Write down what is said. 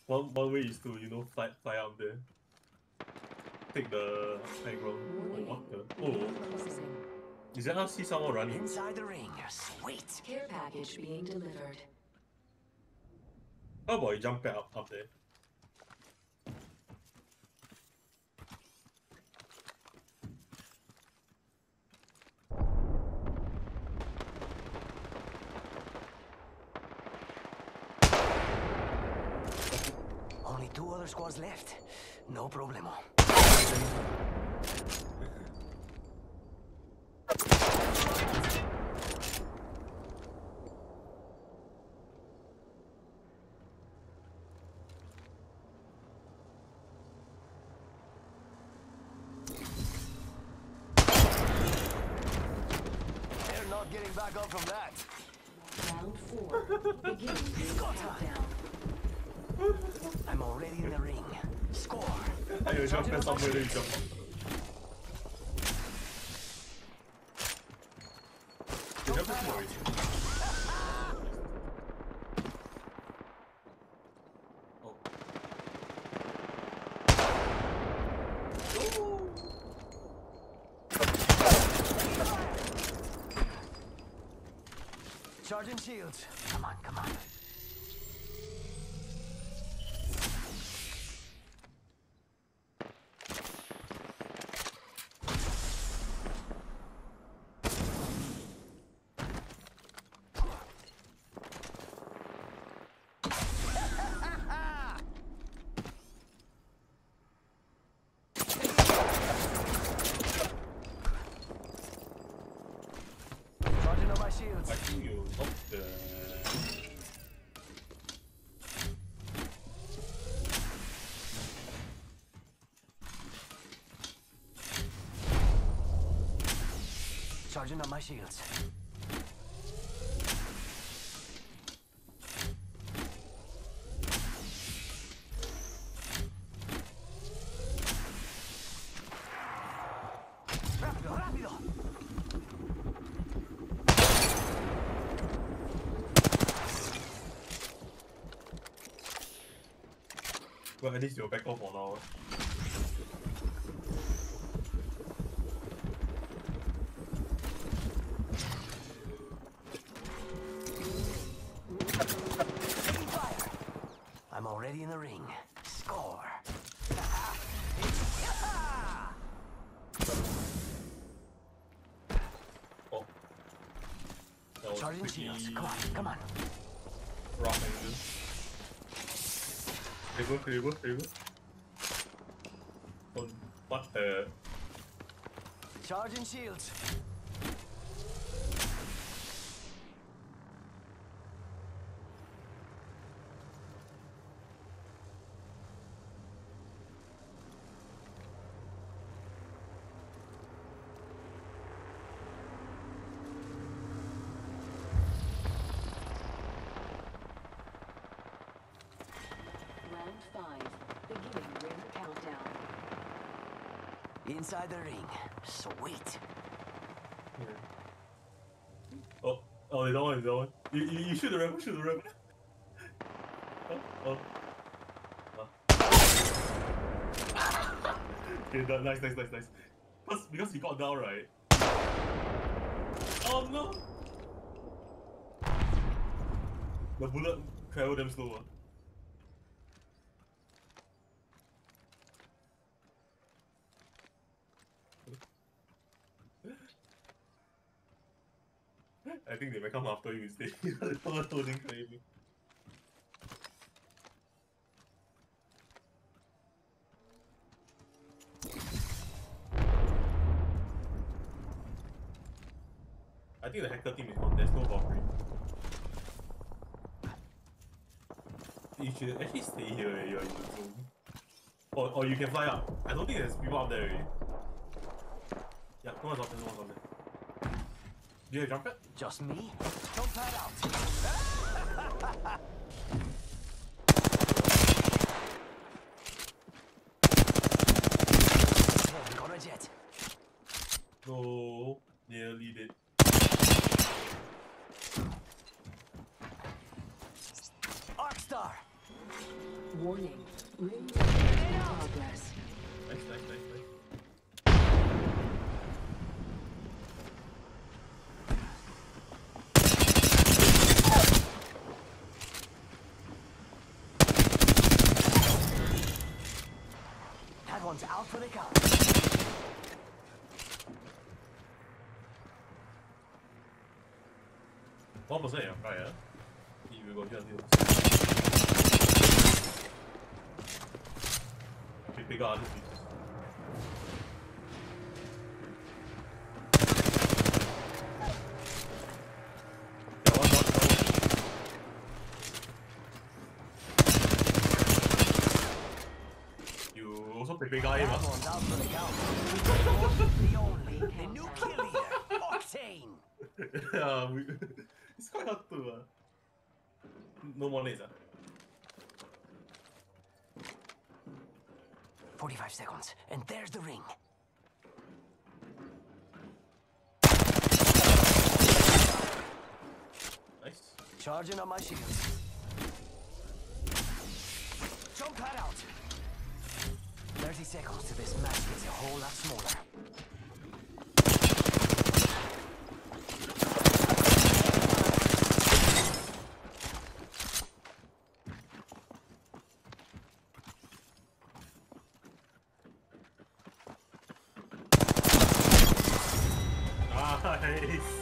One way is to, you know, fly up there. Take the high ground. What the? Oh. Is that how I see someone running? Inside the ring. Sweet. Care package being delivered. How about you jump back up there? Only 2 other squads left. No problemo. They're not getting back up from that. Round 4. Beginning the countdown. I'm already in the ring. Score. You jump back somewhere, then you jump up. You jump back already. Charging shields. Come on, come on. Charging on my shields. I think you up the... Charging on my shields. Rápido, rápido. Well, at least you're back off for now. Taking fire. I'm already in the ring. Score. Oh. That was Charging pretty shields. Come on, come on. rough angle. There you go. Oh, what the... Charging shields. Round 5. Beginning ring countdown. Inside the ring. Sweet. Oh, they don't want. You shoot the rebel, shoot the rebel. Oh. Okay, nice. Because he got down, right? Oh no! The bullet traveled them slower. I think they might come after you instead. Toning crazy. I think the hacker team is gone. There's no Valkyrie. You should actually stay here when you're in the zone. Or you can fly up. I don't think there's people up there already. Yeah, no one's up there, Do you have a jump pad? Just me? Jump pad out. Oh, got a jet. No, nearly did. Arcstar. Warning. Ring research in progress. Nice, nice, nice, nice. That one's out for the count. 1% air fire. You will go here until. Big other pieces. Yeah, one more. You also big guy, That man. one's out for the count. The only, the new kill leader, Octane. Yeah, it's quite hard to. No more laser. 45 seconds, and there's the ring. Nice. Charging on my shields. Jump pad out. 30 seconds to this match gets a whole lot smaller. Nice.